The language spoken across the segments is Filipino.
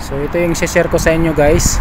So ito yung share ko sa inyo guys,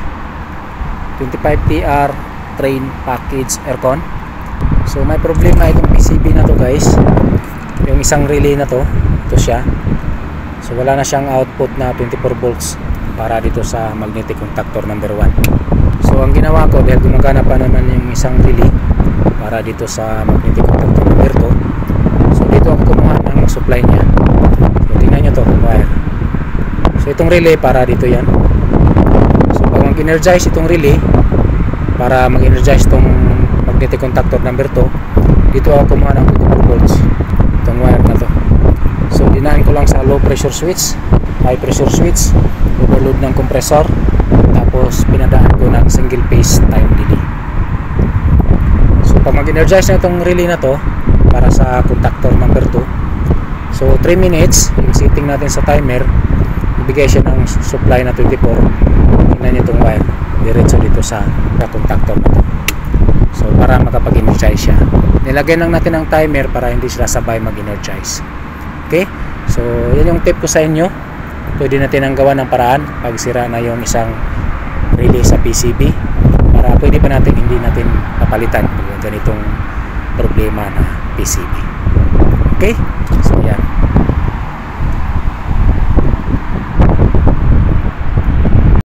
25TR train package aircon. So may problema itong PCB na to guys, yung isang relay na to, ito siya. So wala na siyang output na 24 volts para dito sa magnetic contactor number 1. So ang ginawa ko, dahil gumagana pa naman yung isang relay para dito sa magnetic contactor number 2, so dito ako kumuha ng supply niya. So tingnan nyo to, wire. So itong relay para dito yan. So pag mag-energize itong relay para mag-energize itong magnetic contactor number 2, dito ako kumuha ng 24 volts, itong wire na to. So dinahin ko lang sa low pressure switch, high pressure switch, overload ng compressor, tapos pinadaan ko ng single phase time delay. So pag mag-energize na itong relay na to para sa contactor number 2, so 3 minutes yung setting natin sa timer, ibigay siya ng supply na 24. Tingnan nyo itong wire diretso dito sa contactor na to. So para makapag-energize siya, nilagyan lang natin ang timer para hindi sila sabay mag-energize. Okay, so yan yung tip ko sa inyo. Pwede natin ang gawa ng paraan pag sira na yung isang relay sa PCB, para pwede pa natin hindi natin papalitan yung ganitong problema na PCB. Okay, so yan.